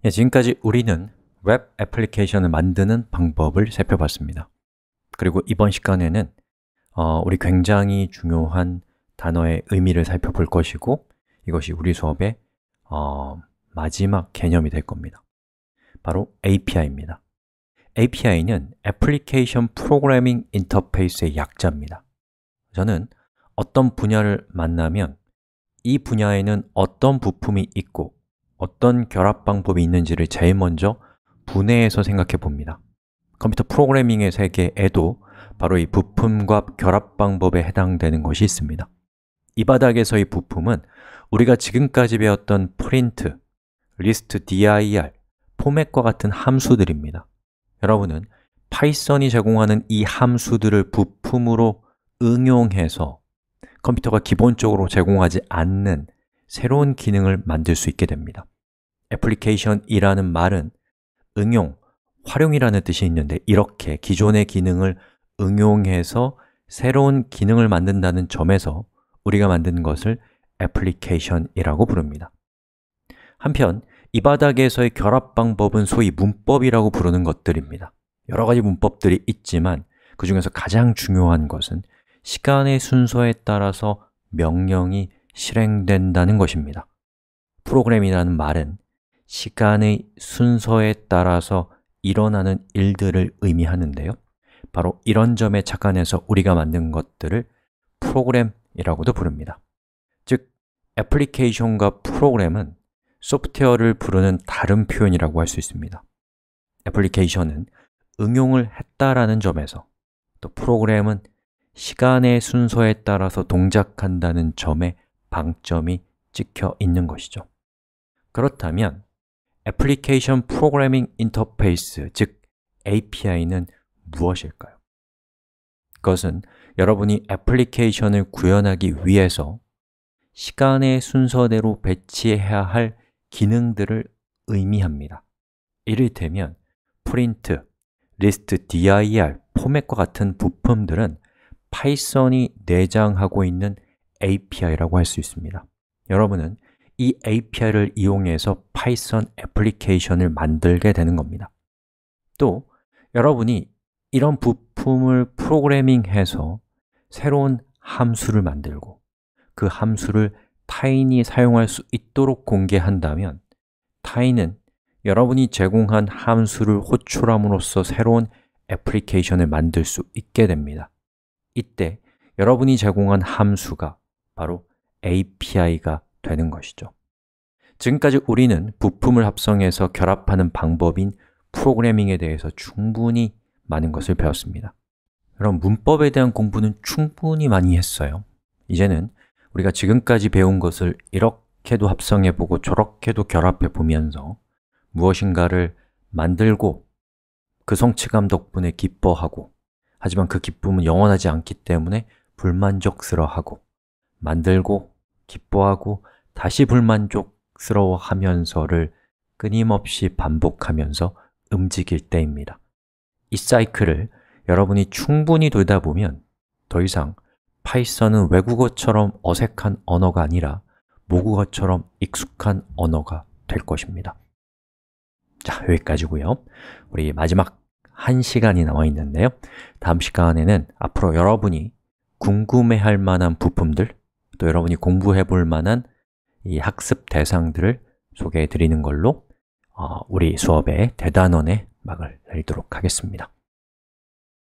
지금까지 우리는 웹 애플리케이션을 만드는 방법을 살펴봤습니다. 그리고 이번 시간에는 우리 굉장히 중요한 단어의 의미를 살펴볼 것이고 이것이 우리 수업의 마지막 개념이 될 겁니다. 바로 API입니다. API는 애플리케이션 프로그래밍 인터페이스의 약자입니다. 저는 어떤 분야를 만나면 이 분야에는 어떤 부품이 있고 어떤 결합 방법이 있는지를 제일 먼저 분해해서 생각해 봅니다. 컴퓨터 프로그래밍의 세계에도 바로 이 부품과 결합 방법에 해당되는 것이 있습니다. 이 바닥에서의 부품은 우리가 지금까지 배웠던 프린트, 리스트, dir, 포맷과 같은 함수들입니다. 여러분은 파이썬이 제공하는 이 함수들을 부품으로 응용해서 컴퓨터가 기본적으로 제공하지 않는 새로운 기능을 만들 수 있게 됩니다. 애플리케이션이라는 말은 응용, 활용이라는 뜻이 있는데 이렇게 기존의 기능을 응용해서 새로운 기능을 만든다는 점에서 우리가 만든 것을 애플리케이션이라고 부릅니다. 한편 이 바닥에서의 결합 방법은 소위 문법이라고 부르는 것들입니다. 여러 가지 문법들이 있지만 그 중에서 가장 중요한 것은 시간의 순서에 따라서 명령이 실행된다는 것입니다. 프로그램이라는 말은 시간의 순서에 따라서 일어나는 일들을 의미하는데요. 바로 이런 점에 착안해서 우리가 만든 것들을 프로그램이라고도 부릅니다. 즉, 애플리케이션과 프로그램은 소프트웨어를 부르는 다른 표현이라고 할 수 있습니다. 애플리케이션은 응용을 했다라는 점에서 또 프로그램은 시간의 순서에 따라서 동작한다는 점에 방점이 찍혀 있는 것이죠. 그렇다면 애플리케이션 프로그래밍 인터페이스, 즉 API는 무엇일까요? 그것은 여러분이 애플리케이션을 구현하기 위해서 시간의 순서대로 배치해야 할 기능들을 의미합니다. 이를테면 프린트, 리스트, dir, 포맷과 같은 부품들은 파이썬이 내장하고 있는 API라고 할 수 있습니다. 여러분은 이 API를 이용해서 파이썬 애플리케이션을 만들게 되는 겁니다. 또 여러분이 이런 부품을 프로그래밍해서 새로운 함수를 만들고 그 함수를 타인이 사용할 수 있도록 공개한다면 타인은 여러분이 제공한 함수를 호출함으로써 새로운 애플리케이션을 만들 수 있게 됩니다. 이때 여러분이 제공한 함수가 바로 API가 되는 것이죠. 지금까지 우리는 부품을 합성해서 결합하는 방법인 프로그래밍에 대해서 충분히 많은 것을 배웠습니다. 그럼 문법에 대한 공부는 충분히 많이 했어요. 이제는 우리가 지금까지 배운 것을 이렇게도 합성해보고 저렇게도 결합해보면서 무엇인가를 만들고 그 성취감 덕분에 기뻐하고 하지만 그 기쁨은 영원하지 않기 때문에 불만족스러워하고 만들고 기뻐하고 다시 불만족스러워하면서를 끊임없이 반복하면서 움직일 때입니다. 이 사이클을 여러분이 충분히 돌다 보면 더 이상 파이썬은 외국어처럼 어색한 언어가 아니라 모국어처럼 익숙한 언어가 될 것입니다. 자, 여기까지고요. 우리 마지막 1시간이 남아 있는데요. 다음 시간에는 앞으로 여러분이 궁금해할 만한 부품들, 또 여러분이 공부해 볼 만한 이 학습 대상들을 소개해 드리는 걸로 우리 수업의 대단원의 막을 내리도록 하겠습니다.